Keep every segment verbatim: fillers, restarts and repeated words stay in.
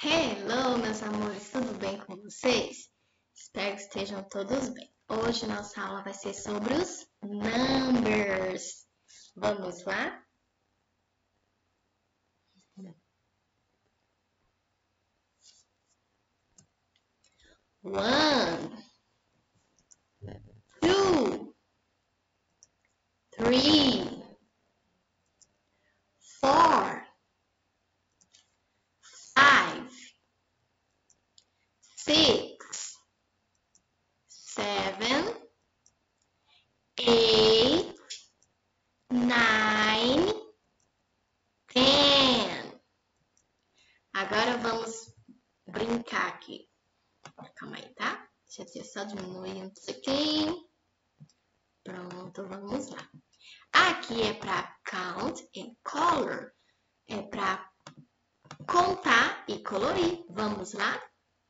Hello, meus amores, tudo bem com vocês? Espero que estejam todos bem. Hoje nossa aula vai ser sobre os numbers. Vamos lá? One, two, three, four, five, six, seven, eight, nine, ten. Agora vamos brincar aqui. Calma aí, tá? Deixa eu só diminuir um pouquinho. Pronto, vamos lá. Aqui é para count and color. É para contar e colorir. Vamos lá?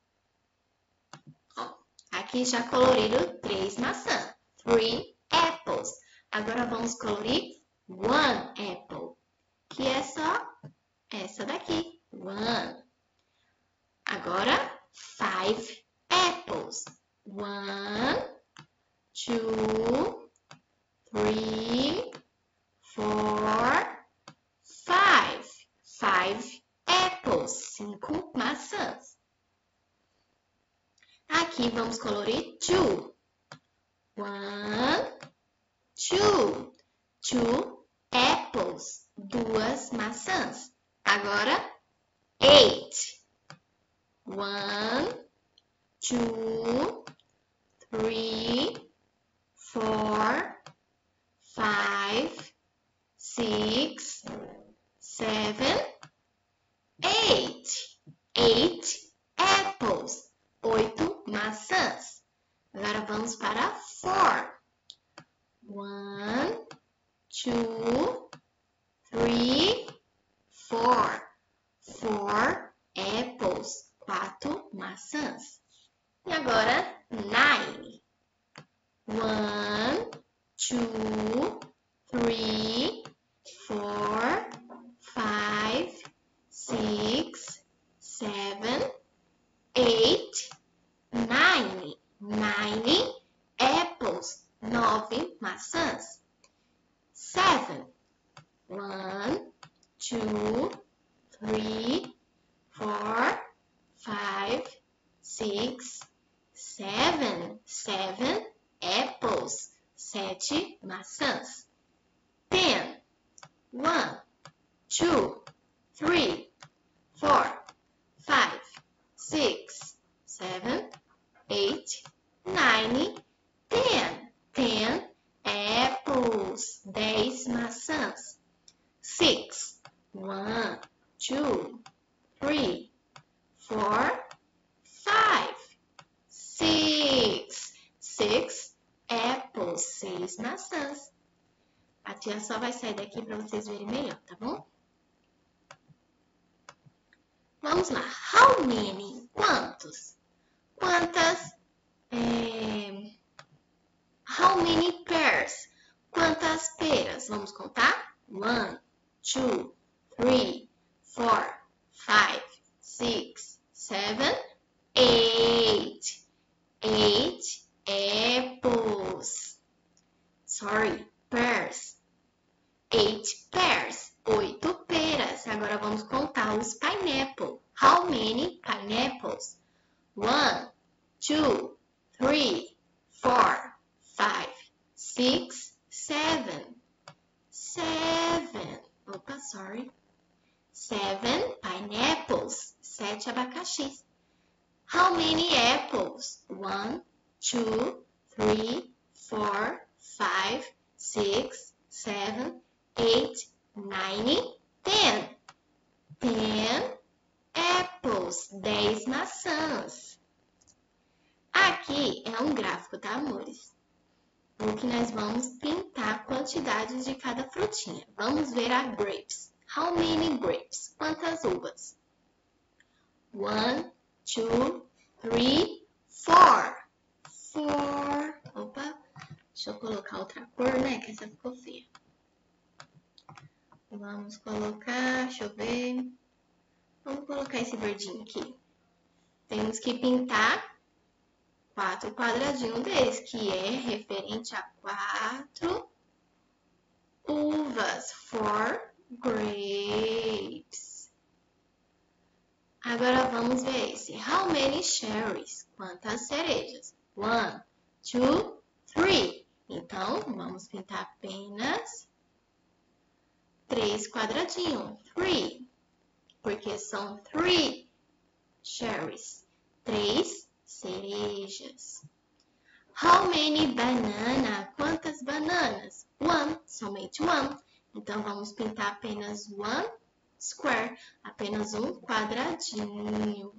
Ó, aqui já coloriram três maçãs. Three apples. Agora vamos colorir one apple. Que é só essa daqui. One. Agora, five apples. One, two, three, four, five. Five apples. Cinco maçãs. Aqui vamos colorir two. One, two. Two apples. Duas maçãs. Agora, eight. One, two, three, four, five, six, seven, eight. Eight apples. Oito maçãs. Agora vamos para four. One, two, three, four. Four apples. Quatro maçãs. E agora, nine. One, two, three, four, five, six, seven, eight, nine. Nine apples. Nove maçãs. Seven. One, two, three, four, five, six, seven. Seven apples. Sete maçãs. Ten. One, two, three, four, five, six, seven, eight, nine, ten. Ten apples. Dez maçãs. Six. One, two, three, four, five, six. Six apples. Seis maçãs. A tia só vai sair daqui para vocês verem melhor, tá bom? Vamos lá. How many? Quantos? Quantas? É... How many pears? Quantas peras? Vamos contar? One, two, three, four, five, six, seven, eight. Eight apples. Sorry, pears. Eight pears. Oito peras. Agora vamos contar os pineapple. How many pineapples? One, two, three, four, five, six, seven. Seven. Opa, sorry. Seven pineapples. Sete abacaxis. How many apples? One, two, three, four, five, six, seven, eight, nine, ten. Ten apples. Dez maçãs. Aqui é um gráfico, tá, amores? O que nós vamos pintar quantidades de cada frutinha. Vamos ver a grapes. How many grapes? Quantas uvas? One, two, three, four. Four. Opa, deixa eu colocar outra cor, né? Que essa ficou feia. Vamos colocar, deixa eu ver. Vamos colocar esse verdinho aqui. Temos que pintar quatro quadradinhos deles, que é referente a quatro uvas, four grapes. Agora vamos ver esse. How many cherries? Quantas cerejas? One, two, three. Então, vamos pintar apenas três quadradinhos. Three. Porque são three cherries. Três cerejas. How many banana? Quantas bananas? One. Somente one. Então, vamos pintar apenas one square. Apenas um quadradinho.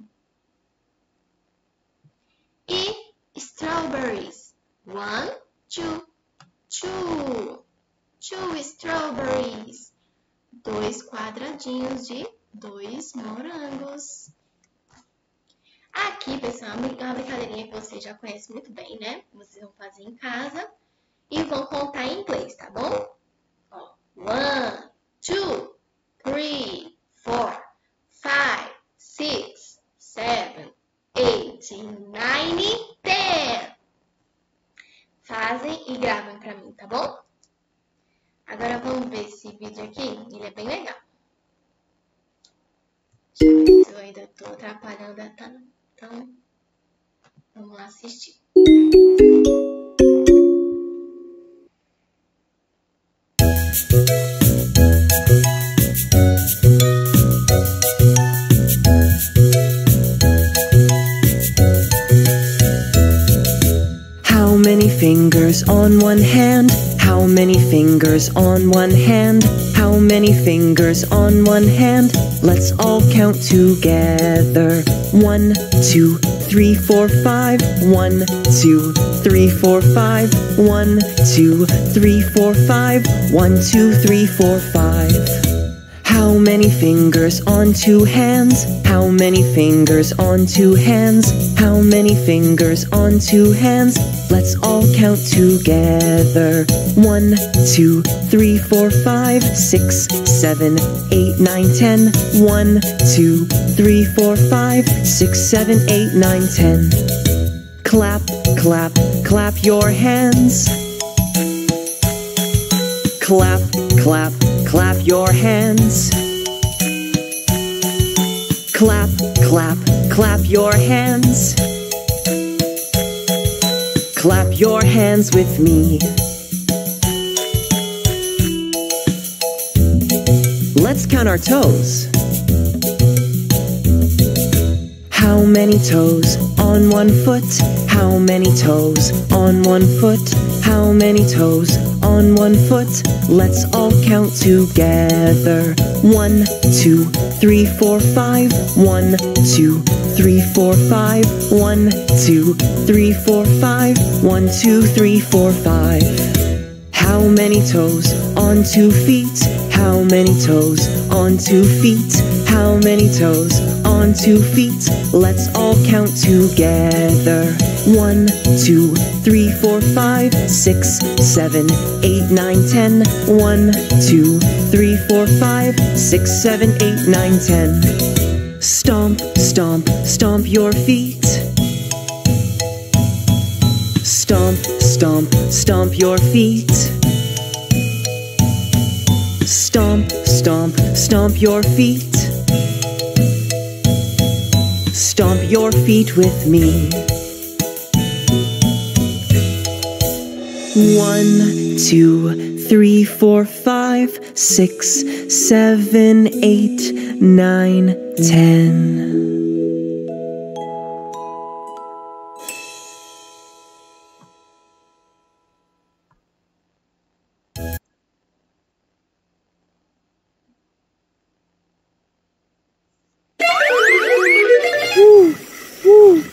E strawberries. One, two. Two. Two strawberries. Dois quadradinhos de dois morangos. Aqui, pessoal, é uma brincadeirinha que vocês já conhecem muito bem, né? Vocês vão fazer em casa e vão contar em inglês, tá bom? Ó, one, two, three, four, five, six, seven, eight, nine, ten. Fazem e gravam pra mim, tá bom? Agora vamos ver esse vídeo aqui, ele é bem legal. Deixa eu ver se eu ainda tô atrapalhando a tela. Então, vamos lá assistir. How many fingers on one hand? How many fingers on one hand? How many fingers on one hand? Let's all count together. One, two, three, four, five. One, two, three, four, five. One, two, three, four, five. One, two, three, four, five. How many fingers on two hands? How many fingers on two hands? How many fingers on two hands? Let's all count together. One, two, three, four, five, six, seven, eight, nine, ten. One, two, three, four, five, six, seven, eight, nine, ten. Clap, clap, clap your hands. Clap, clap, clap your hands. Clap, clap, clap your hands. Clap your hands with me. Let's count our toes. How many toes on one foot? How many toes on one foot? How many toes on one foot? Let's all count together. One, two, three, four, five. One, two, three, four, five. One, two, three, four, five. One, two, three, four, five. How many toes on two feet? How many toes on two feet? How many toes on two feet? Let's all count together. One, two, three, four, five, six, seven, eight, nine, ten. One, two, three, four, five, six, seven, eight, nine, ten. Stomp, stomp, stomp your feet. Stomp, stomp, stomp your feet. Stomp, stomp, stomp your feet. Stomp your feet with me. One, two, three, four, five, six, seven, eight, nine, ten. Woo, woo.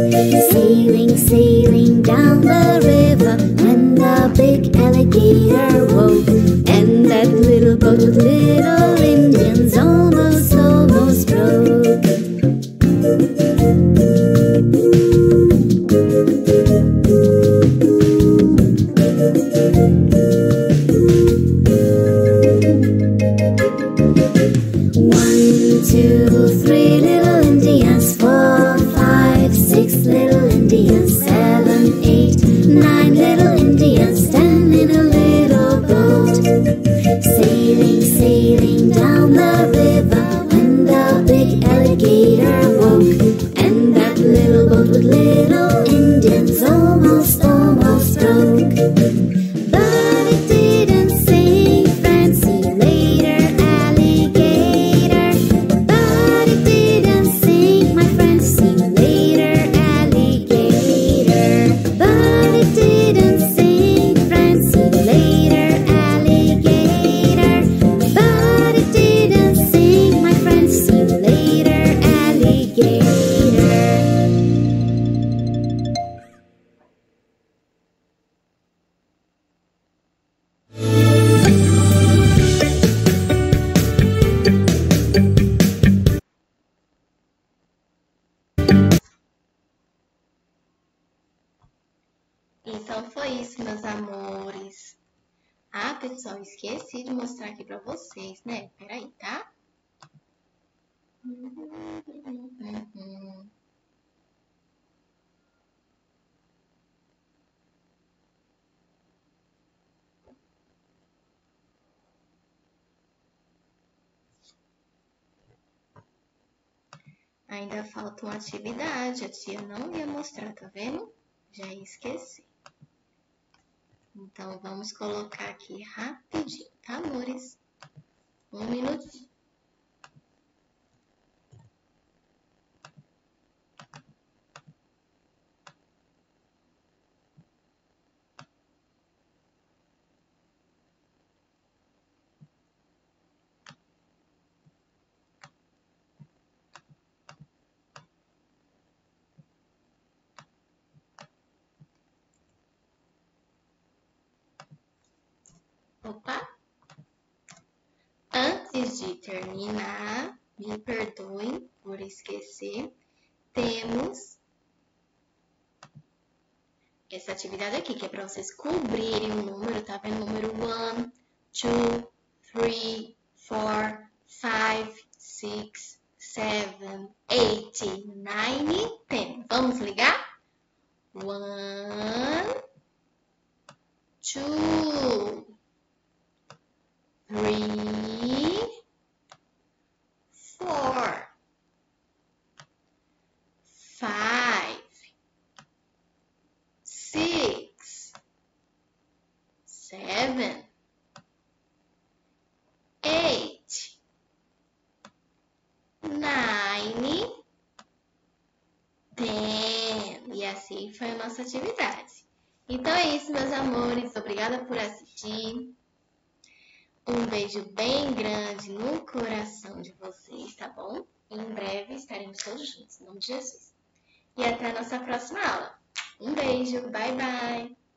Sailing, sailing down the river, when the big alligator woke. And that little boat with little Indians almost, almost broke. One, two, three little Indians, four, five, six little Indians, seven, eight, nine little Indians, ten in a little boat. Sailing, sailing down the river, when the big alligator woke. And that little boat with little Indians almost, almost broke. But it didn't sing, Fancy later, alligator. But it didn't sing, my friend, see you later, alligator. But it didn't sing, Fancy later, alligator. But it didn't sing, my friend, see you later, alligator. Então foi isso, meus amores. Ah, pessoal, esqueci de mostrar aqui pra vocês, né? Peraí, tá? Ainda falta uma atividade, a tia não ia mostrar, tá vendo? Já esqueci. Então, vamos colocar aqui rapidinho, tá, amores? Um minutinho. Opa! Antes de terminar, me perdoem por esquecer, temos essa atividade aqui, que é para vocês cobrirem o número, tá vendo? Número one, two, three, four, five, six, seven, eight, nine, ten. Vamos ligar? One, two, three, four, five, six, seven, eight, nine, ten. E assim foi a nossa atividade. Então é isso, meus amores. Obrigada por assistir. Um beijo bem grande no coração de vocês, tá bom? Em breve estaremos todos juntos, em nome de Jesus. E até a nossa próxima aula. Um beijo, bye bye!